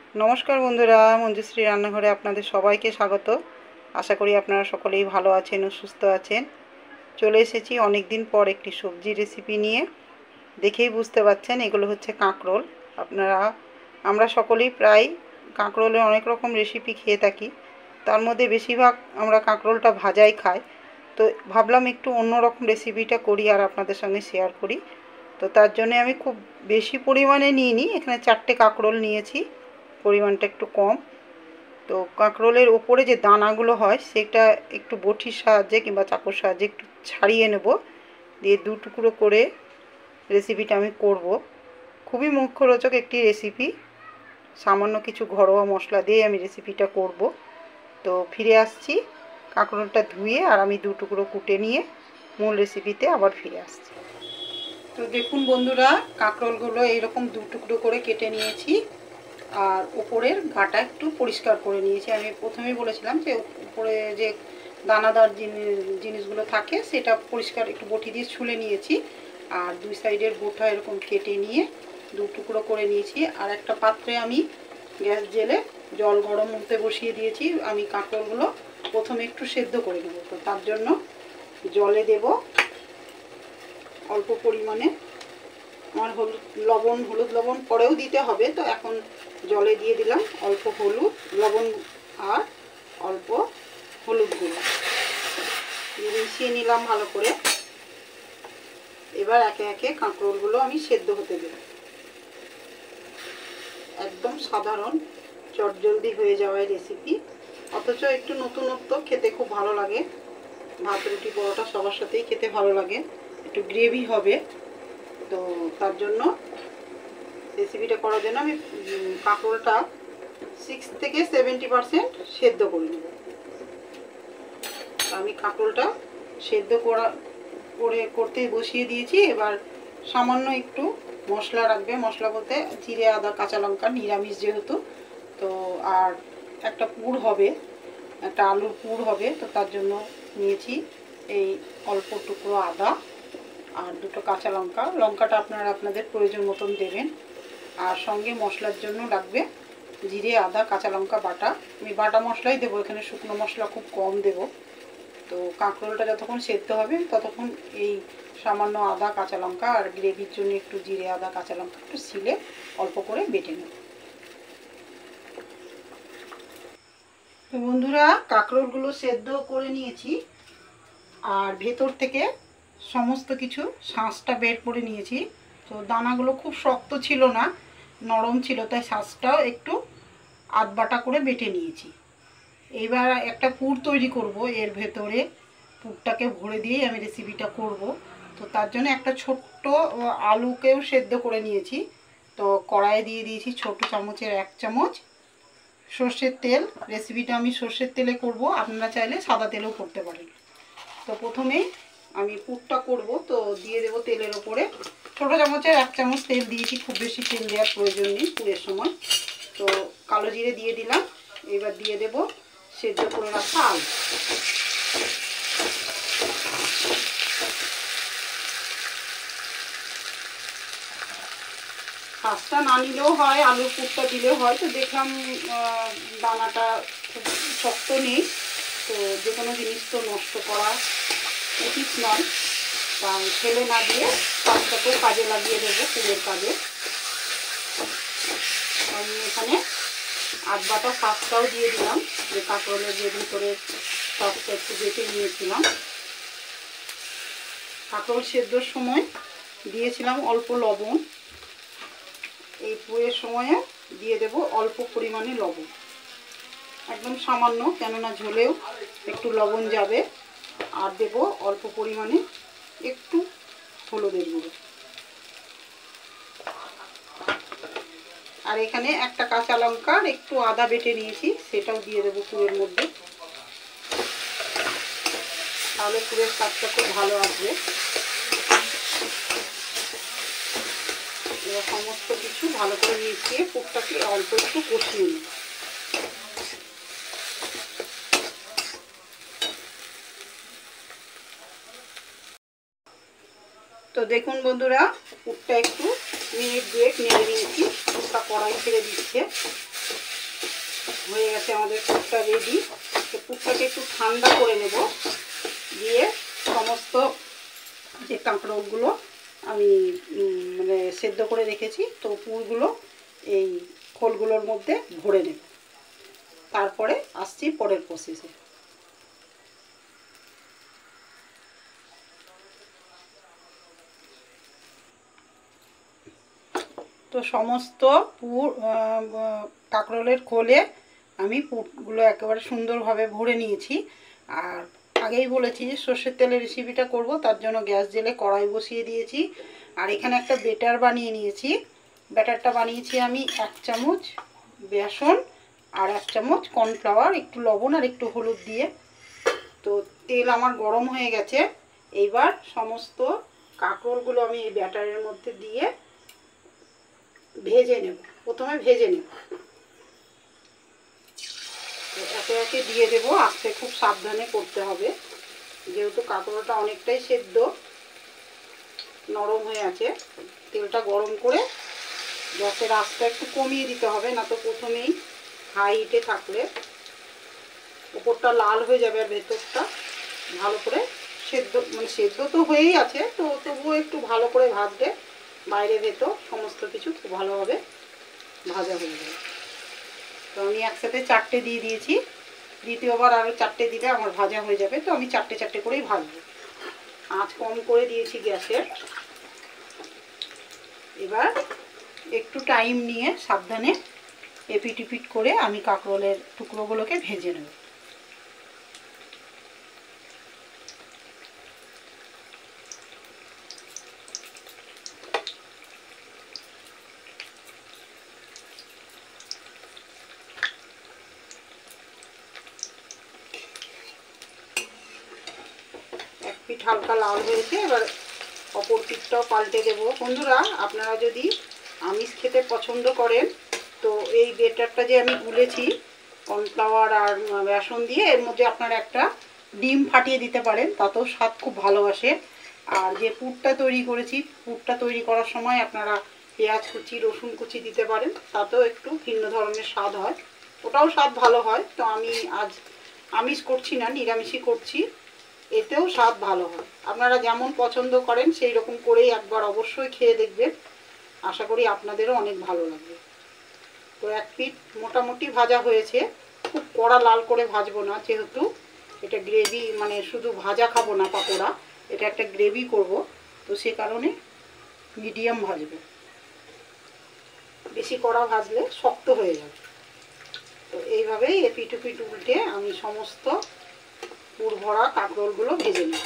नमस्कार बंधुरा मंजुश्री रान्नाघरे आपनादेर सबाइके स्वागत। आशा करी आपनारा सकलेई भालो आछेन ओ सुस्थ आछेन। चले एसेछि अनेक दिन पर एकटी सब्जी रेसिपि निये। देखेई बुझते पारछेन एगुलो हच्छे काँकरोल। आपनारा आमरा सकलेई प्राय काँकरोलेर अनेक रकम रेसिपि खेये थाकि, तार मध्ये बेशिरभाग आमरा काँकरोलटा भाजाई खाई। तो भाबलाम एकटु अन्यरकम रेसिपिटा करी आर आपनादेर संगे शेयार करी। तो तार जन्य आमि खूब बेशी परिमाणे निइनि, एखाने 4টে काँकरोल निয়েছি, परिमाणटा एकटु कम। तो काँकरोलेर ओपरे जे दानागुलो हय सेटा एकटु बटिर साहाज्ये किंबा चाकुर साहाज्ये एकटु छाड़िये नेब, दिये दु टुकरो करे रेसिपिटा आमि करब। खुबই मुखरोचक एकटी रेसिपि, सामान्य किछु घरोया मशला दिये आमि रेसिपिटा करब। तो फिरे आसछि काँकरोलटा धुए आर आमि दु टुकरो कुटे निये मूल रेसिपिते आबार फिरे आसछि। तो देखुन बंधुरा काँकरोलगुलो एइरकम दु टुकरो करे केटे नियेछि আর উপরের গাটা একটু পরিষ্কার করে নিয়েছি। আমি প্রথমেই বলেছিলাম যে উপরে যে দানাদার জিনিসগুলো থাকে সেটা পরিষ্কার একটু বটি দিয়ে ছুলে নিয়েছি। আর দুই সাইডের বোটা এরকম কেটে নিয়ে দু টুকরো করে নিয়েছি। আর একটা পাত্রে আমি গ্যাস জেলে জল গরম হতে বসিয়ে দিয়েছি। আমি কাঁকরোলগুলো প্রথমে একটু সেদ্ধ করে নেব। তো তার জন্য জলে দেব অল্প পরিমাণে। আমার হলুদ লবণ পরেও দিতে হবে, তো এখন জলে দিয়ে দিলাম অল্প হলুদ লবণ আর অল্প হলুদ গুঁড়ো দিয়ে মিশিয়ে নিলাম ভালো করে। এবার একে একে কাঁকরোলগুলো আমি সেদ্ধ হতে দেব। একদম সাধারণ চটজলদি হয়ে যাওয়া রেসিপি, অথচ একটু নতুনত্ব, খেতে খুব ভালো লাগে। ভাত রুটি পরোটা সবার সাথেই খেতে ভালো লাগে। একটু গ্রেভি হবে, তো তার জন্য রেসিপিটা করার জন্য আমি কাঁকরোলটা 6 থেকে 70% সেদ্ধ করে নেব। আমি কাঁকরোলটা সেদ্ধ করতে বসিয়ে দিয়েছি। এবার সামান্য একটু মশলা রাখবে, মশলা বলতে জিরে আদা কাঁচা লঙ্কা, নিরামিষ যেহেতু, তো আর একটা পুর হবে, একটা আলুর পুর হবে। তো তার জন্য নিয়েছি এই অল্প টুকরো আদা আর দুটো কাঁচা লঙ্কা। লঙ্কাটা আপনারা আপনাদের প্রয়োজন মতন দেবেন। আর সঙ্গে মশলার জন্য লাগবে জিরে আদা কাঁচা লঙ্কা বাটা। আমি বাটা মশলাই দেবো এখানে, শুকনো মশলা খুব কম দেব। তো কাঁকরোলটা যতক্ষণ সেদ্ধ হবে ততক্ষণ এই সামান্য আদা কাঁচা লঙ্কা আর গ্রেভির জন্য একটু জিরে আদা কাঁচা লঙ্কা একটু শিলে অল্প করে বেটে নেব। তো বন্ধুরা কাঁকরোলগুলো সেদ্ধ করে নিয়েছি আর ভেতর থেকে সমস্ত কিছু শাঁসটা বের করে নিয়েছি। তো দানাগুলো খুব শক্ত ছিল না, নরম ছিল, তাই শাঁসটাও একটু আধবাটা করে বেটে নিয়েছি। এইবার একটা পুর তৈরি করব, এর ভেতরে পুরটাকে ভরে দিয়েই আমি রেসিপিটা করব। তো তার জন্য একটা ছোট্ট আলুকেও সেদ্ধ করে নিয়েছি। তো কড়াইয়ে দিয়ে দিয়েছি ছোট চামচের 1 চামচ সর্ষের তেল। রেসিপিটা আমি সর্ষের তেলে করব, আপনারা চাইলে সাদা তেলেও করতে পারেন। তো প্রথমেই আমি পুরটা করব, তো দিয়ে দেব তেলের ওপরে ছোটো চামচের 1 চামচ তেল দিয়েছি, খুব বেশি তেল দেওয়ার প্রয়োজন নেই পুরের সময়। তো কালো জিরে দিয়ে দিলাম। এবার দিয়ে দেব সেদ্ধ করে রাখা আলু। শাঁসটা না নিলেও হয়, আলুর পুরটা দিলেও হয়। তো দেখলাম দানাটা খুব শক্ত নেই, তো যে কোনো জিনিস তো নষ্ট করা উচিত নয়, তা ফেলে না দিয়ে শাঁসটাকেও কাজে লাগিয়ে দেবো পুরের কাজে। আমি এখানে আধবাটা শাঁসটাও দিয়ে দিলাম, যে কাঁকরোলের যে ভিতরে শাঁসটা একটু বেটে নিয়েছিলাম। কাঁকরোল সেদ্ধর সময় দিয়েছিলাম অল্প লবণ, এই পুরের সময়ে দিয়ে দেব অল্প পরিমাণে লবণ, একদম সামান্য, কেননা ঝোলেও একটু লবণ যাবে। আর দেব অল্প পরিমাণে একটু হলুদের গুঁড়ো। আর এখানে একটা কাঁচা লঙ্কা আর একটু আদা বেটে নিয়েছি, সেটাও দিয়ে দেবো পুরের মধ্যে, তাহলে পুরের স্বাদটা খুব ভালো আসবে। এবার সমস্ত কিছু ভালো করে মিশিয়ে পুরটাকে অল্প একটু কষিয়ে নিই। তো দেখুন বন্ধুরা পুরটা একটু মিনিট 2 নেড়ে নিয়েছি, পুরটা কড়াই ছেড়ে দিচ্ছে। হয়ে গেছে আমাদের পুরটা রেডি। তো পুরটাকে একটু ঠান্ডা করে নেব, দিয়ে সমস্ত যে কাঁকরোলগুলো আমি মানে সেদ্ধ করে রেখেছি, তো পুরগুলো এই খোলগুলোর মধ্যে ভরে নেব। তারপরে আসছি পরের প্রসেসে। তো সমস্ত পুর কাঁকরোলের খোলে আমি পুরগুলো একেবারে সুন্দরভাবে ভরে নিয়েছি। আর আগেই বলেছি যে সর্ষের তেলের রেসিপিটা করব, তার জন্য গ্যাস জেলে কড়াই বসিয়ে দিয়েছি। আর এখানে একটা বেটার বানিয়ে নিয়েছি। ব্যাটারটা বানিয়েছি আমি 1 চামচ বেসন আর 1 চামচ কর্নফ্লাওয়ার, একটু লবণ আর একটু হলুদ দিয়ে। তো তেল আমার গরম হয়ে গেছে। এইবার সমস্ত কাঁকরোলগুলো আমি এই ব্যাটারের মধ্যে দিয়ে ভেজে নেব। প্রথমে ভেজে নেব, একে একে দিয়ে দেবো। আস্তে খুব সাবধানে করতে হবে, যেহেতু কাঁকরোলটা অনেকটাই সেদ্ধ নরম হয়ে আছে। তেলটা গরম করে গ্যাসের আঁচটা একটু কমিয়ে দিতে হবে, না তো প্রথমেই হাই হিটে থাকলে উপরটা লাল হয়ে যাবে আর ভেতরটা ভালো করে সেদ্ধ, মানে সেদ্ধ তো হয়েই আছে, তো তবুও একটু ভালো করে ভাজলে বাইরে ভেতর সমস্ত কিছু খুব ভালোভাবে ভাজা হয়ে যাবে। তো আমি একসাথে 4টে দিয়ে দিয়েছি, দ্বিতীয়বার আরও 4টে দিলে আমার ভাজা হয়ে যাবে। তো আমি 4টে করেই ভাজবো। আঁচ কম করে দিয়েছি গ্যাসের। এবার একটু টাইম নিয়ে সাবধানে এপিট ওপিট করে আমি কাঁকরোলের টুকরোগুলোকে ভেজে নেব। এক পিঠ হালকা লাল হয়েছে, এবার অপর পিঠটাও পাল্টে দেবো। বন্ধুরা, আপনারা যদি আমিষ খেতে পছন্দ করেন তো এই বেটারটা যে আমি গুলেছি কর্নফ্লাওয়ার আর বেসন দিয়ে, এর মধ্যে আপনারা একটা ডিম ফাটিয়ে দিতে পারেন, তাতেও স্বাদ খুব ভালো আসে। আর যে পুরটা তৈরি করেছি, পুরটা তৈরি করার সময় আপনারা পেঁয়াজ কুচি রসুন কুচি দিতে পারেন, তাতেও একটু ভিন্ন ধরনের স্বাদ হয়, ওটাও স্বাদ ভালো হয়। তো আমি আজ আমিষ করছি না, নিরামিষই করছি, এতেও স্বাদ ভালো হয়। আপনারা যেমন পছন্দ করেন সেই রকম করেই একবার অবশ্যই খেয়ে দেখবেন, আশা করি আপনাদেরও অনেক ভালো লাগবে। তো এক পিঠ মোটামুটি ভাজা হয়েছে, খুব কড়া লাল করে ভাজবো না, যেহেতু এটা গ্রেভি, মানে শুধু ভাজা খাবো না পাকোড়া, এটা একটা গ্রেভি করব, তো সে কারণে মিডিয়াম ভাজবে। বেশি কড়া ভাজলে শক্ত হয়ে যাবে। তো এইভাবেই এপিট ওপিট উল্টে আমি সমস্ত পুর ভরা কাঁকরোলগুলো ভেজে নেব।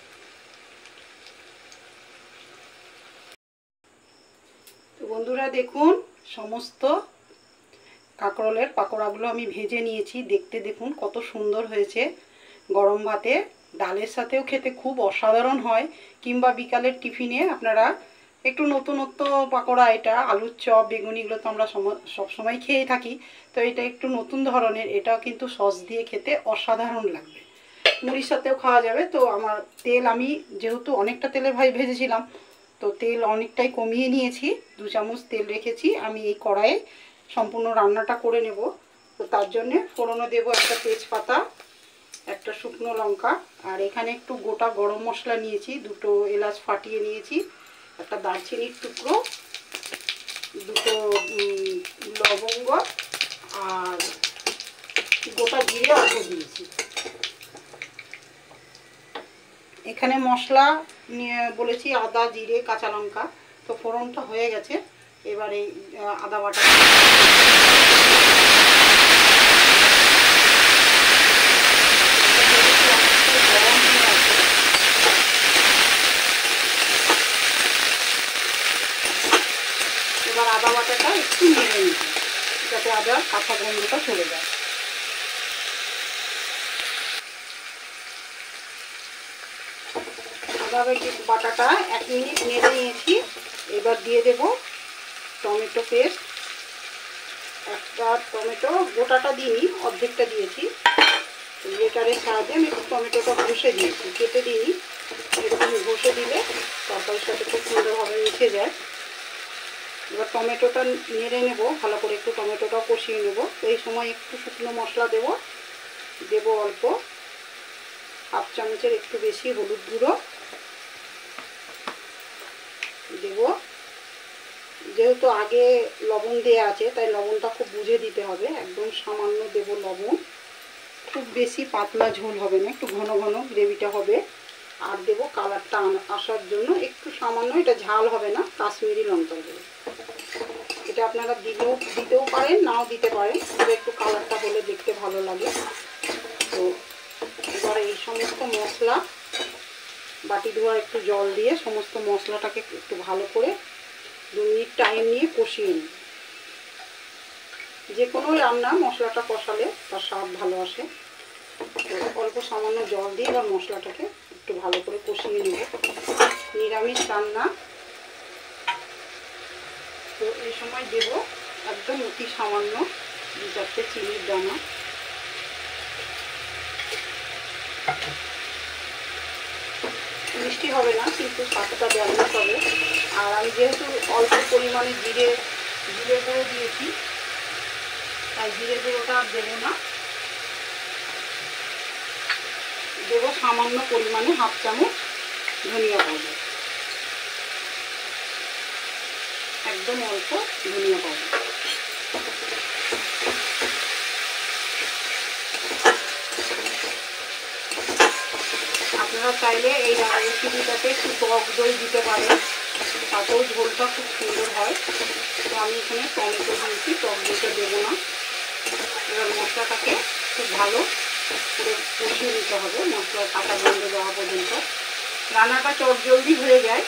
তো বন্ধুরা দেখুন, সমস্ত কাঁকরোলের পাকোড়াগুলো আমি ভেজে নিয়েছি। দেখতে দেখুন কত সুন্দর হয়েছে। গরম ভাতে ডালের সাথেও খেতে খুব অসাধারণ হয়, কিংবা বিকালের টিফিনে আপনারা একটু নতুনত্ব পাকোড়া, এটা আলুর চপ বেগুনিগুলো তো আমরা সবসময় খেয়ে থাকি, তো এটা একটু নতুন ধরনের, এটাও কিন্তু সস দিয়ে খেতে অসাধারণ লাগবে। মুড়ির সাথেও খাওয়া যাবে। তো আমার তেল আমি যেহেতু অনেকটা তেলে ভেজেছিলাম, তো তেল অনেকটাই কমিয়ে নিয়েছি, 2 চামচ তেল রেখেছি। আমি এই কড়াইয়ে সম্পূর্ণ রান্নাটা করে নেব। তো তার জন্যে ফোড়নে দেব একটা তেজপাতা, একটা শুকনো লঙ্কা, আর এখানে একটু গোটা গরম মশলা নিয়েছি, 2টো এলাচ ফাটিয়ে নিয়েছি, একটা দারচিনির টুকরো, 2টো লবঙ্গ, আর গোটা জিরে অল্প দিয়েছি। এখানে মশলা নিয়ে বলেছি আদা জিরে কাঁচা লঙ্কা। তো ফোড়নটা হয়ে গেছে, এবার এই আদা বাটা এবার আদা বাটাটা একটু নেড়ে নিতে, যাতে আদার কাঁচা গন্ধটা চলে যায়। আদা বাটাটা 1 মিনিট নেড়ে নিয়েছি। এবার দিয়ে দেব টমেটো পেস্ট। একটা টমেটো গোটাটা দিইনি, অর্ধেকটা দিয়েছি। গ্রেটারের সাহায্যে আমি টমেটোটা ঘষে দিয়েছি, কেটে দিইনি। এরকম ঘষে দিলে তরকারির সাথে খুব সুন্দরভাবে মিশে যায়। এবার টমেটোটা নেড়ে নেব ভালো করে, একটু টমেটোটাও কষিয়ে নেব। তো এই সময় একটু শুকনো মশলা দেব অল্প, হাফ চামচের একটু বেশি হলুদ গুঁড়ো দেব। যেহেতু আগে লবণ দেওয়া আছে তাই লবণটা খুব বুঝে দিতে হবে, একদম সামান্য দেব লবণ। খুব বেশি পাতলা ঝোল হবে না, একটু ঘন ঘন গ্রেভিটা হবে। আর দেব কালারটা আসার জন্য একটু সামান্য, এটা ঝাল হবে না, কাশ্মীরি লঙ্কা দেব। এটা আপনারা দিতেও পারেন, নাও দিতে পারেন, তবে একটু কালারটা হলে দেখতে ভালো লাগে। তো এবার এই সমস্ত মশলা বাটি ধোয়া একটু জল দিয়ে সমস্ত মশলাটাকে একটু ভালো করে 2 মিনিট টাইম নিয়ে কষিয়ে নিই। যে কোনো রান্না মশলাটা কষালে তার স্বাদ ভালো আসে। তো অল্প সামান্য জল দিয়ে এবার মশলাটাকে একটু ভালো করে কষিয়ে নেব। নিরামিষ রান্না, তো এই সময় দেব একদম অতি সামান্য 2-4টে চিনির দানা। মিষ্টি হবে না, কিন্তু স্বাদটা ব্যালেন্স হবে। আর আমি যেহেতু অল্প পরিমাণে জিরে গুঁড়ো দিয়েছি, তাই জিরে গুঁড়োটা আর দেবো না। দেবো সামান্য পরিমাণে হাফ চামচ ধনিয়া পাউডার, একদম অল্প ধনিয়া পাউডার। আপনারা চাইলে এই রেসিপিটাতে একটু টক দই দিতে পারেন, তাতেও ঝোলটা খুব সুন্দর হয়। তো আমি এখানে টমেটো দিয়েছি, টক দইটা দেবো না। এবার মশলাটাকে খুব ভালো করে কষিয়ে নিতে হবে, মশলার কাঁচা গন্ধ যাওয়া পর্যন্ত। রান্নাটা চটজলদি হয়ে যায়।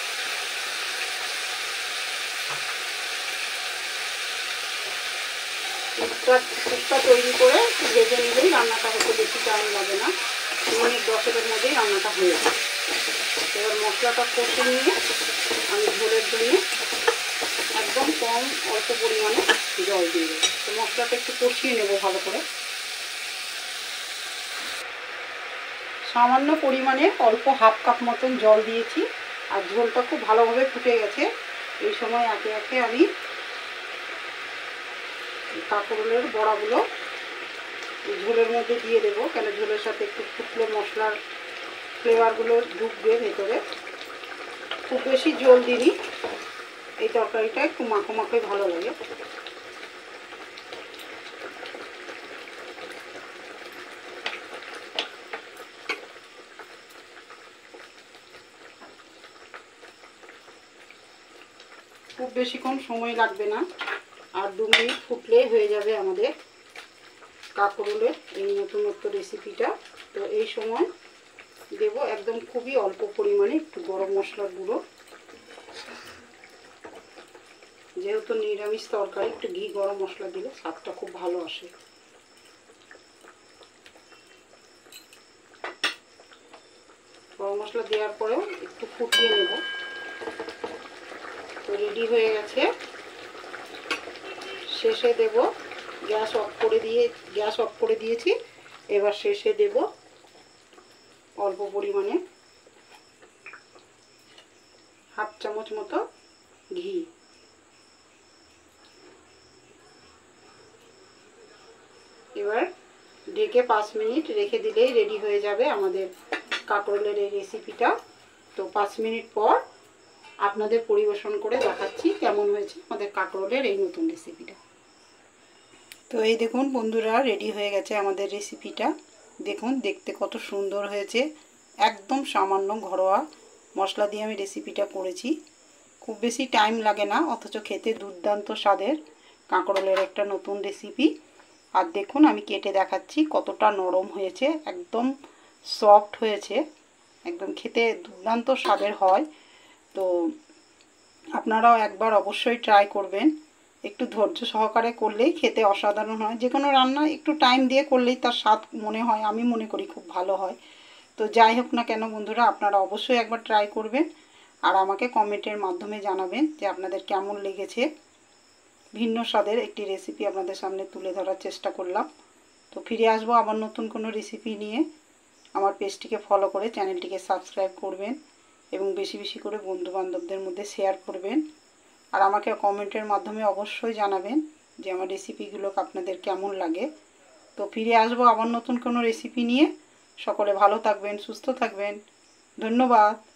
কুকটা তৈরি করে ভেজে নিলেই রান্নাটা হতে বেশি টাইম লাগে না, 2 মিনিট 10-এর মধ্যেই রান্নাটা হয়ে যায়। এবার মশলাটা কষে নিয়ে আমি ঝোলের জন্য একদম কম অল্প পরিমাণে জল দিয়ে দেবো। তো মশলাটা একটু কষিয়ে নেব ভালো করে। সামান্য পরিমাণে অল্প হাফ কাপ মতন জল দিয়েছি, আর ঝোলটা খুব ভালোভাবে ফুটে গেছে। এই সময় একে একে আমি কাঁকরোলের বড়াগুলো ঝোলের মধ্যে দিয়ে দেবো, কেন ঝোলের সাথে একটু ফুটলে মশলার ফ্লেভারগুলো ঢুকবে ভেতরে। খুব বেশি জল দিই, এই তরকারিটা একটু মাখো মাখোই ভালো লাগে। খুব বেশিক্ষণ সময় লাগবে না, আর 2 মিনিট ফুটলেই হয়ে যাবে আমাদের কাঁকরোলের এই নতুনত্ব রেসিপিটা। তো এই সময় দেব একদম খুবই অল্প পরিমাণে একটু গরম মশলার গুঁড়ো। যেহেতু নিরামিষ তরকারি, একটু ঘি গরম মশলা দিলে স্বাদটা খুব ভালো আসে। গরম মশলা দেওয়ার পরেও একটু ফুটিয়ে নেব। তো রেডি হয়ে গেছে। শেষে দেব, গ্যাস অফ করে দিয়েছি। এবার শেষে দেব অল্প পরিমাণে হাফ চামচ মতো ঘি। এবার ঢেকে 5 মিনিট রেখে দিলেই রেডি হয়ে যাবে আমাদের কাঁকরোলের এই রেসিপিটা। তো 5 মিনিট পর আপনাদের পরিবেশন করে দেখাচ্ছি কেমন হয়েছে আমাদের কাঁকরোলের এই নতুন রেসিপিটা। তো এই দেখুন বন্ধুরা, রেডি হয়ে গেছে আমাদের রেসিপিটা। দেখুন দেখতে কত সুন্দর হয়েছে। একদম সামান্য ঘরোয়া মশলা দিয়ে আমি রেসিপিটা করেছি। খুব বেশি টাইম লাগে না, অথচ খেতে দুর্দান্ত স্বাদের কাঁকরোলের একটা নতুন রেসিপি। আর দেখুন আমি কেটে দেখাচ্ছি কতটা নরম হয়েছে, একদম সফট হয়েছে, একদম খেতে দুর্দান্ত স্বাদের হয়। তো আপনারাও একবার অবশ্যই ট্রাই করবেন। একটু ধৈর্য সহকারে করলেই খেতে অসাধারণ হয়। যে কোনো রান্না একটু টাইম দিয়ে করলেই তার স্বাদ মনে হয়, আমি মনে করি খুব ভালো হয়। তো যাই হোক না কেন বন্ধুরা, আপনারা অবশ্যই একবার ট্রাই করবেন আর আমাকে কমেন্টের মাধ্যমে জানাবেন যে আপনাদের কেমন লেগেছে। ভিন্ন স্বাদের একটি রেসিপি আপনাদের সামনে তুলে ধরার চেষ্টা করলাম। তো ফিরে আসবো আবার নতুন কোনো রেসিপি নিয়ে। আমার পেজটিকে ফলো করে চ্যানেলটিকে সাবস্ক্রাইব করবেন এবং বেশি বেশি করে বন্ধুবান্ধবদের মধ্যে শেয়ার করবেন। আর আমাকে কমেন্টের মাধ্যমে অবশ্যই জানাবেন যে আমার রেসিপিগুলো আপনাদের কেমন লাগে। তো ফিরে আসবো আবার নতুন কোনো রেসিপি নিয়ে। সকলে ভালো থাকবেন, সুস্থ থাকবেন। ধন্যবাদ।